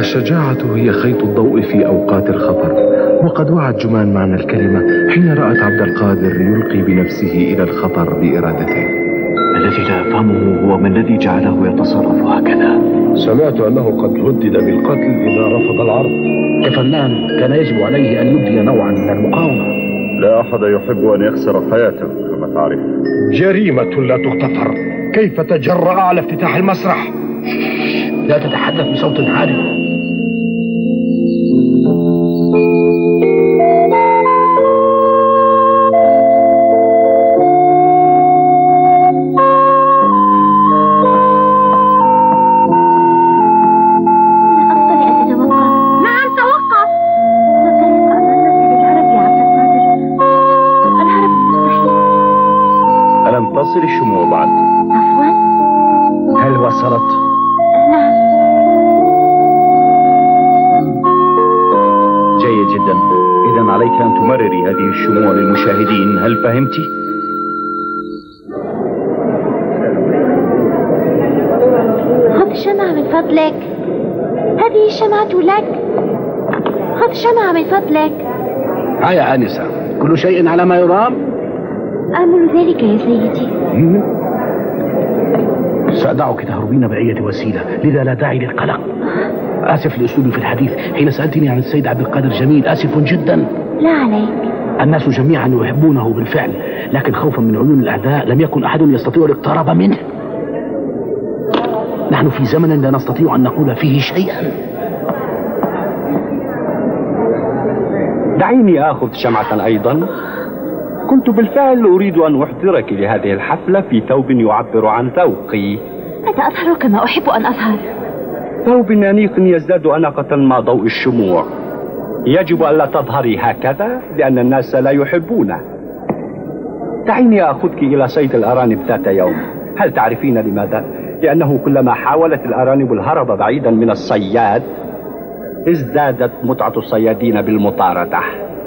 الشجاعة هي خيط الضوء في أوقات الخطر، وقد وعت جمان معنى الكلمة حين رأت عبد القادر يلقي بنفسه إلى الخطر بإرادته. الذي لا أفهمه هو ما الذي جعله يتصرف هكذا. سمعت أنه قد هدد بالقتل إذا رفض العرض. كفنان كان يجب عليه أن يبدي نوعا من المقاومة. لا أحد يحب أن يخسر حياته كما تعرف. جريمة لا تغتفر. كيف تجرأ على افتتاح المسرح؟ لا تتحدث بصوت عالي. تصل الشموع بعد؟ عفوا، هل وصلت؟ نعم. جيد جدا. إذا عليك أن تمرري هذه الشموع للمشاهدين. هل فهمت؟ خذ شمعة من فضلك. هذه الشمعة لك. خذ شمعة من فضلك. يا آنسة، كل شيء على ما يرام. آمل ذلك يا سيدي. سأدعك تهربين بأية وسيلة، لذا لا داعي للقلق. آسف لأسلوبي في الحديث حين سألتني عن السيد عبد القادر جميل. آسف جدا. لا عليك. الناس جميعا يحبونه بالفعل، لكن خوفا من عيون الأعداء لم يكن أحد يستطيع الاقتراب منه. نحن في زمن لا نستطيع أن نقول فيه شيئا. دعيني آخذ شمعة أيضا. كنت بالفعل أريد أن أحضرك لهذه الحفلة في ثوب يعبر عن ذوقي. أنا أظهر كما أحب أن أظهر. ثوب أنيق يزداد أناقة مع ضوء الشموع. يجب ألا تظهري هكذا لأن الناس لا يحبونه. دعيني أخذك إلى صيد الأرانب ذات يوم. هل تعرفين لماذا؟ لأنه كلما حاولت الأرانب الهرب بعيدا من الصياد ازدادت متعة الصيادين بالمطاردة.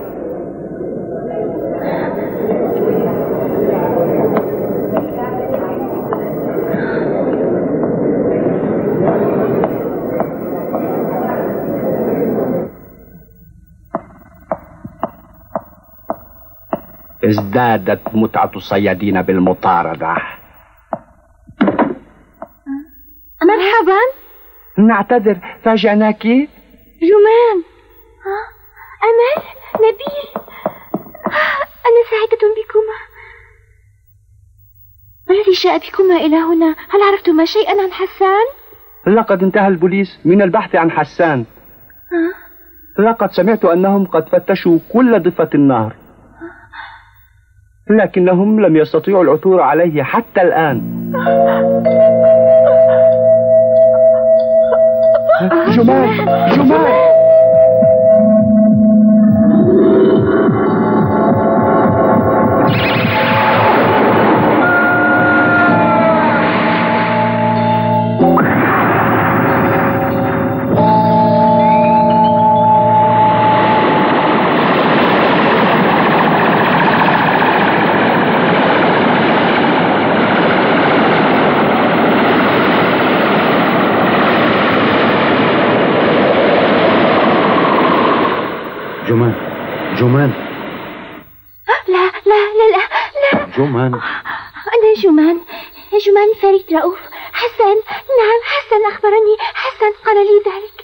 ازدادت متعة الصيادين بالمطاردة. مرحبا. نعتذر، فاجأناك. جمان. أمل، نبيل، أنا سعيدة بكما. ما الذي جاء بكما إلى هنا؟ هل عرفتما شيئا عن حسان؟ لقد انتهى البوليس من البحث عن حسان. لقد سمعت أنهم قد فتشوا كل ضفة النهر، لكنهم لم يستطيعوا العثور عليه حتى الآن. جمان، جمان. جمان، جمان. لا لا لا لا لا. جمان. أنا جمان. جمان فريد رؤوف. حسن، نعم حسن أخبرني. حسن قال لي ذلك.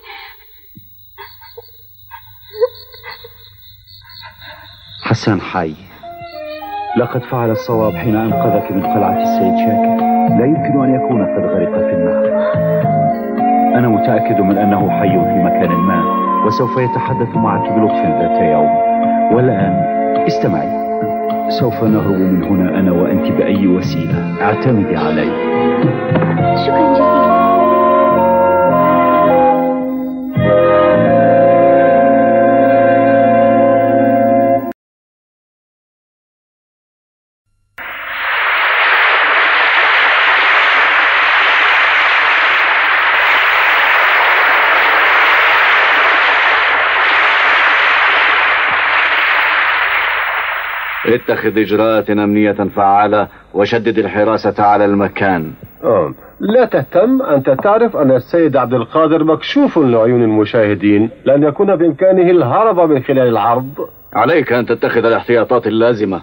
حسان حي. لقد فعل الصواب حين أنقذك من قلعة السيد شاكر. لا يمكن أن يكون قد غرق في النهر. أنا متأكد من أنه حي في مكان ما، وسوف يتحدث معك بلطف ذات يوم. والآن استمعي، سوف نهرب من هنا أنا وأنت بأي وسيلة. اعتمدي علي. شكرا جزيلا. اتخذ إجراءات أمنية فعالة وشدد الحراسة على المكان. لا تهتم، أنت تعرف أن السيد عبد القادر مكشوف لعيون المشاهدين، لن يكون بإمكانه الهرب من خلال العرض. عليك أن تتخذ الاحتياطات اللازمة.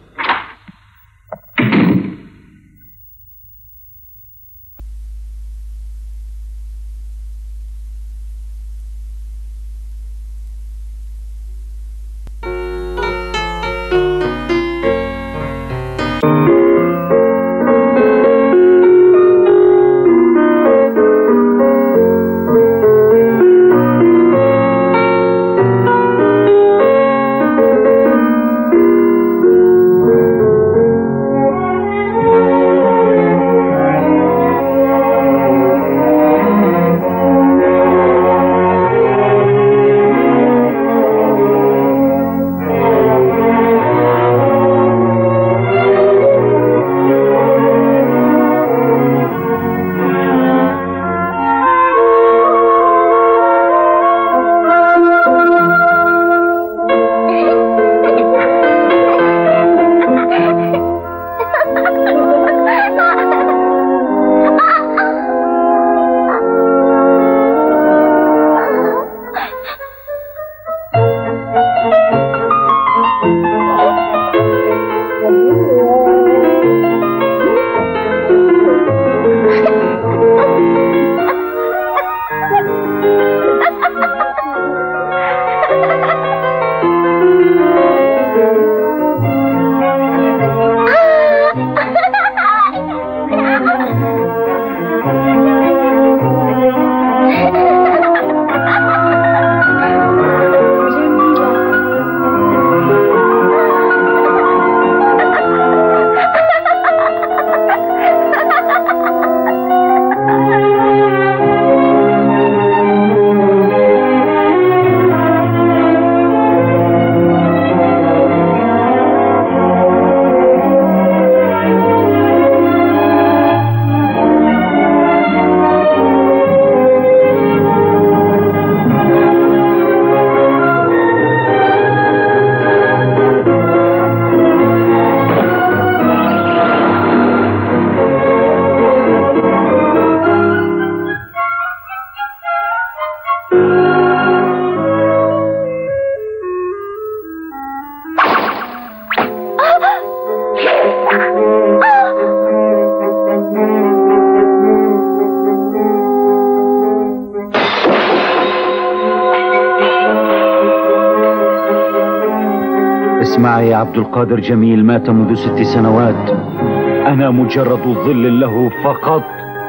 اسمع يا عبد القادر جميل، مات منذ 6 سنوات. أنا مجرد ظل له فقط.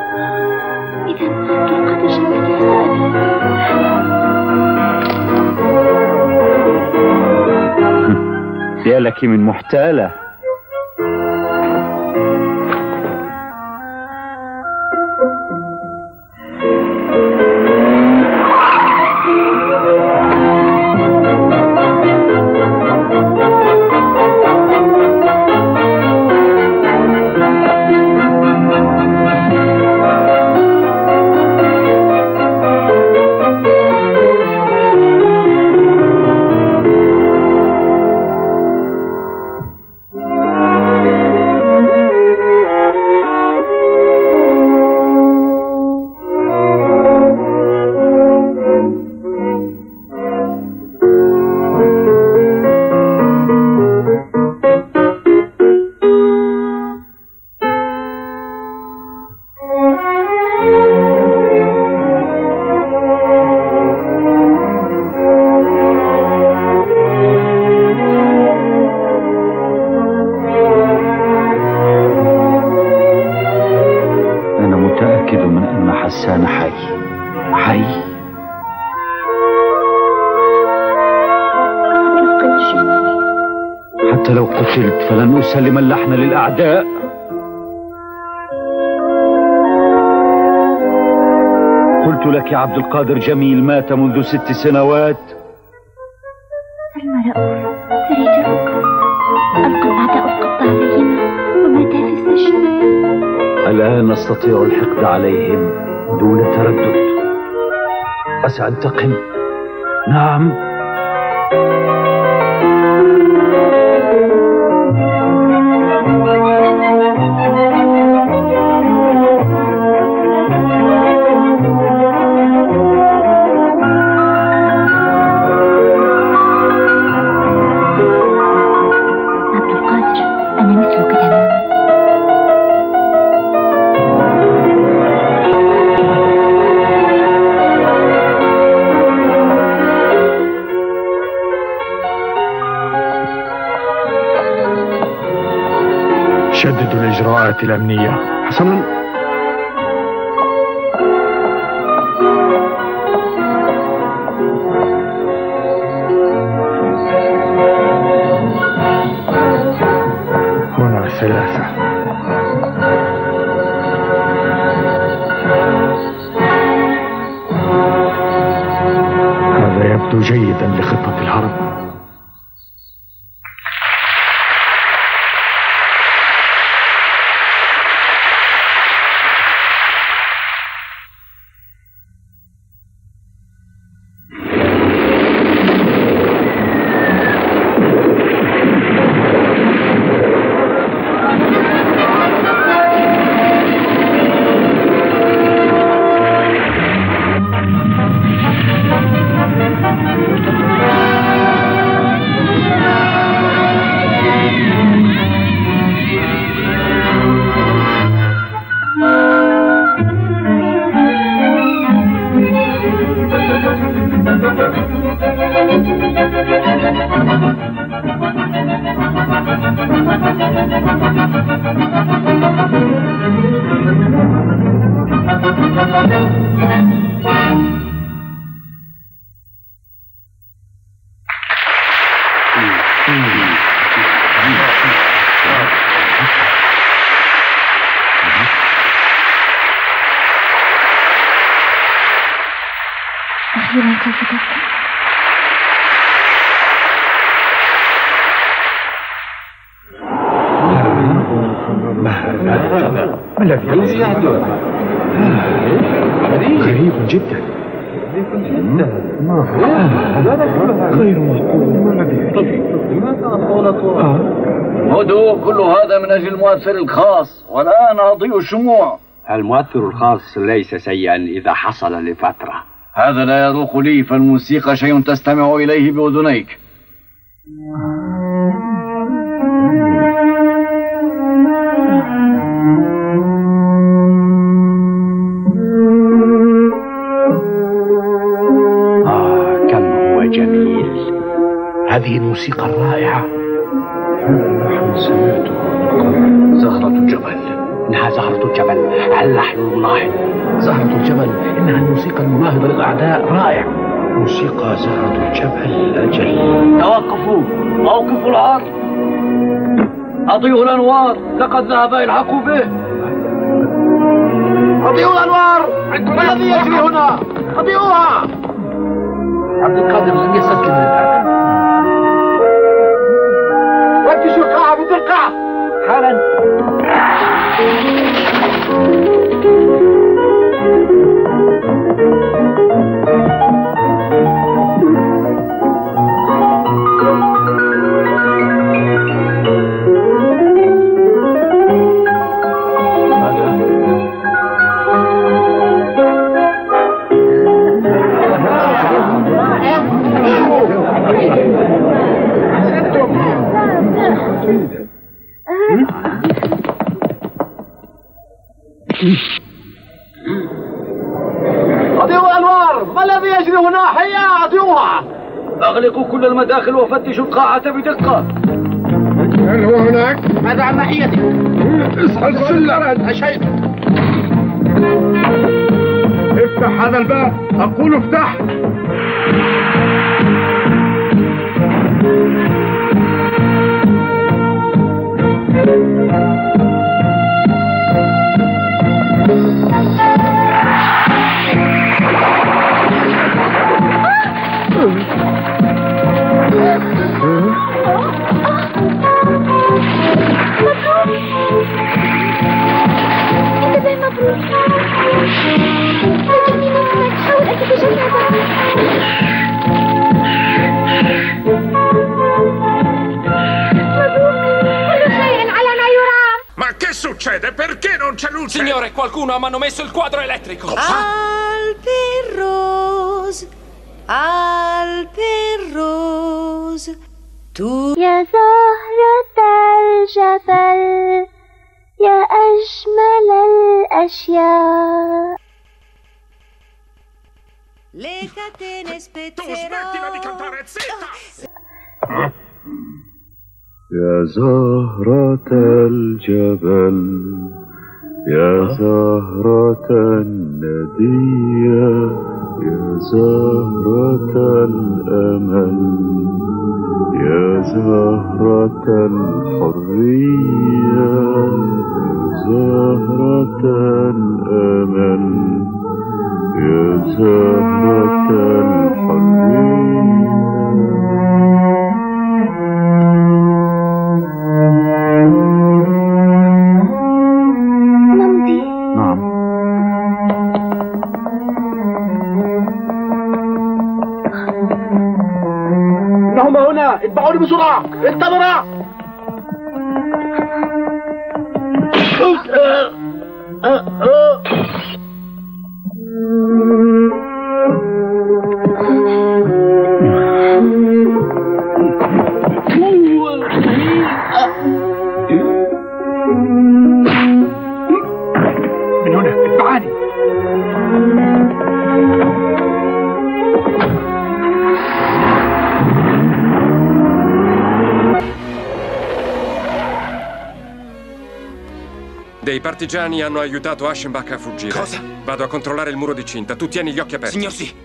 إذا عبد القادر جميل يا يا لك من محتالة. حسان حي حي. حتى لو قتلت فلن أسلم اللحن للأعداء. قلت لك يا عبد القادر جميل مات منذ 6 سنوات. سلمى رؤوف فريد الركب ألقى الأعداء القبض عليهما وماتا في السجن. الآن أستطيع الحقد عليهم دون تردد. أسأنتقم، نعم. شددوا الإجراءات الأمنية. حسنا. هنا 3. هذا يبدو جيدا لخطة الهرب. أخيرا سوف تبدأ. ما الذي يحدث؟ غريب جدا. غير معقول. ما الذي هدوء، كل هذا من أجل المؤثر الخاص، والآن أضيء الشموع. المؤثر الخاص ليس سيئا إذا حصل لفترة. هذا لا يروق لي، فالموسيقى شيء تستمع إليه بأذنيك. كم هو جميل. هذه الموسيقى الرائعة. نحن سمعته. زهرة الجبل. إنها زهرة الجبل. اللحن الملاحظ. زهرة الجبل إنها الموسيقى المناهضة للأعداء. رائع. موسيقى زهرة الجبل. أجل. توقفوا، أوقفوا العرض، أضيئوا الأنوار، لقد ذهب يلحق به. أضيئوا الأنوار، ما الذي يجري هنا؟ أضيئوها. عبد القادر لم يستسلم للآن. فتشوا القاعة بدقة حالا. أضيئوا الأنوار، ما الذي يجري هنا؟ هيا أضيئوها. أغلقوا كل المداخل وفتشوا القاعة بدقة. هل هو هناك؟ ماذا عن ناحيتك؟ اصحى السلم. شيء. افتح هذا الباب، أقول افتح. انتبه مبروك. الجنين هناك، حاول أن تتجنبه. Ma che succede? Perché non c'è luce? Signore, qualcuno ha manomesso il quadro elettrico. Alperrose, Alperrose, tu يا زهرة الجبل، يا أجمل الأشياء. le catene Tu smettila di cantare, zitta! يا زهرة الجبل يا زهرة الندية يا زهرة الأمل يا زهرة الحرية يا زهرة الأمل يا زهرة الحرية. نمضي. نعم. إنهم هنا، اتبعوني بسرعة، انتظرا. من هنا، اتبعاني. Dei partigiani hanno aiutato Aschenbach a fuggire. Cosa? Vado a controllare il muro di cinta. Tu tieni gli occhi aperti. Signor sì.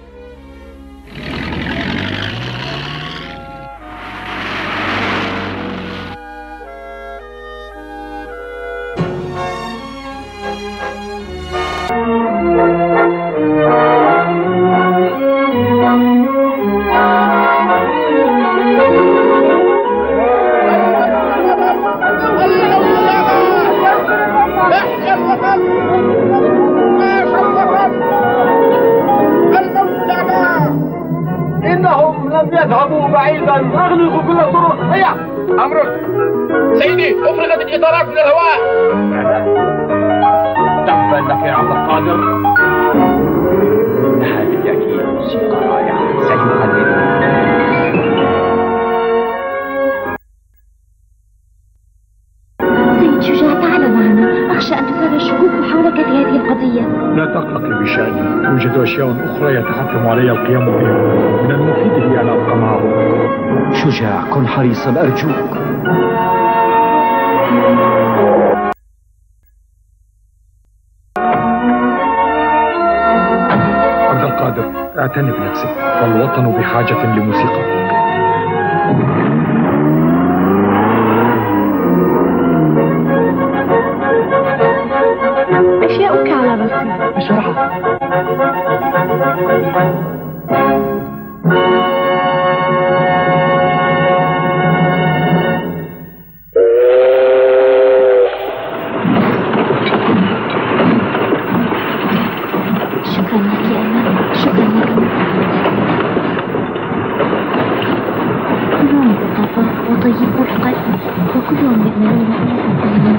إنهم لم يذهبوا بعيدا، أغلقوا كل الطرق. هيا أمرك سيدي، أفرغت الإطارات من الهواء. تبا لك يا عبد القادر. هذه أكيد موسيقى رائعة سيقلدها. سيد شجاع، تعال معنا. أخشى أن تثار الشكوك حولك في هذه القضية. لا تقلقي بشأني، توجد أشياء أخرى يتحتم علي القيام بها. من المفيد لي أن أبقى معه. شجاع، كن حريصا أرجوك. عبد القادر، اعتني بنفسك، فالوطن بحاجة لموسيقى. أشياؤك على رأسي. بسرعة. شكرا لك يا أمل، شكرا لك. كلهم لطفاء وطيبو القلب، وكلهم يأملون أن تنتهي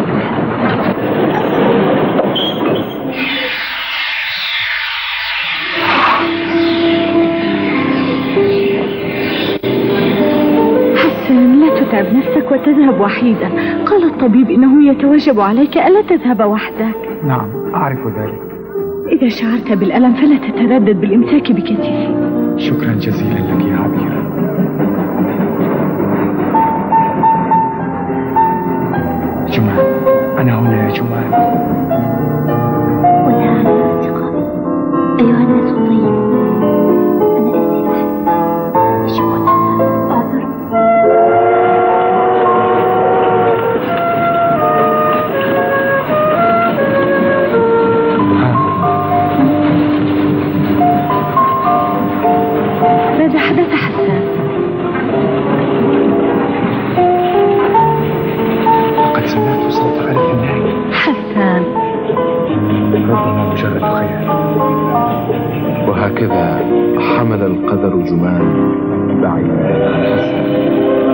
حسان، لا تتعب نفسك وتذهب وحيدا. قال الطبيب إنه يتوجب عليك ألا تذهب وحدك. نعم، أعرف ذلك. إذا شعرت بالألم فلا تتردد بالإمساك بكتفي. شكرا جزيلا لك يا عبير. جمال، أنا هنا يا جمال. وتعالوا يا أصدقائي، أيها الناس الطيبون. أنا أسير حسان. شكرا، أعذر. ماذا حدث حسان؟ لقد سمعت صوت ألف الناي. حسان، ربما مجرد خيال. وهكذا حمل القدر جمان بعيدا عن حسن.